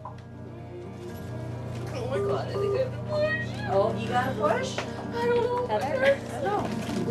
Oh my god, I think I have to push. Oh, you gotta push? I don't know. Heather? No.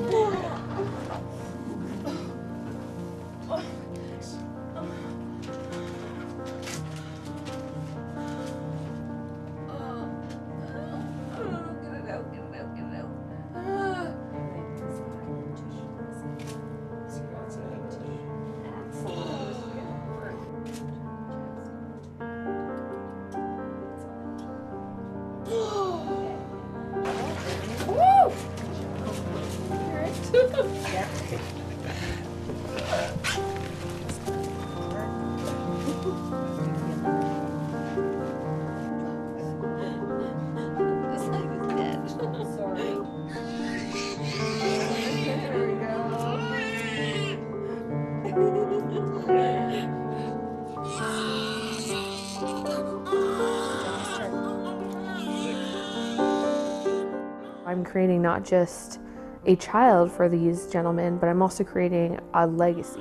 I'm creating not just a child for these gentlemen, but I'm also creating a legacy.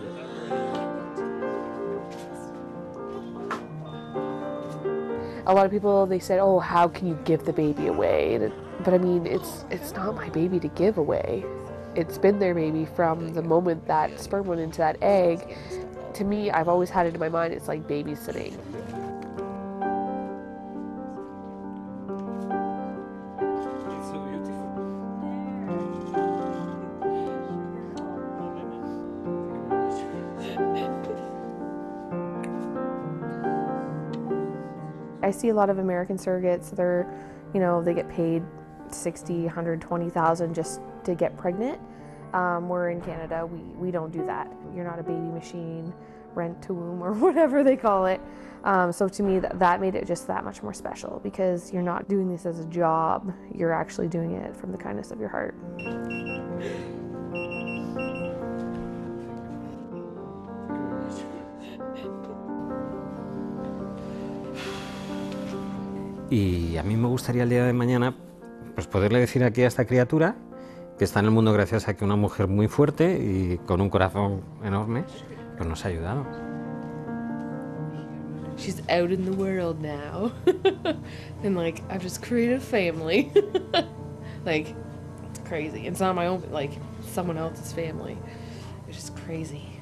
A lot of people, they said, oh, how can you give the baby away? But I mean, it's not my baby to give away. It's been their baby from the moment that sperm went into that egg. To me, I've always had it in my mind, it's like babysitting. I see a lot of American surrogates, they get paid $60,000, $120,000 just to get pregnant. We're in Canada, we don't do that. You're not a baby machine, rent to womb, or whatever they call it. So to me, that made it just that much more special, because you're not doing this as a job, you're actually doing it from the kindness of your heart. Y a mí me gustaría el día de mañana pues poderle decir aquí a esta criatura que está en el mundo gracias a que una mujer muy fuerte y con un corazón enorme pues nos ha ayudado. She's out in the world now. And like, I've just created a family. Like, it's crazy. It's not my own, like, someone else's family. It's just crazy.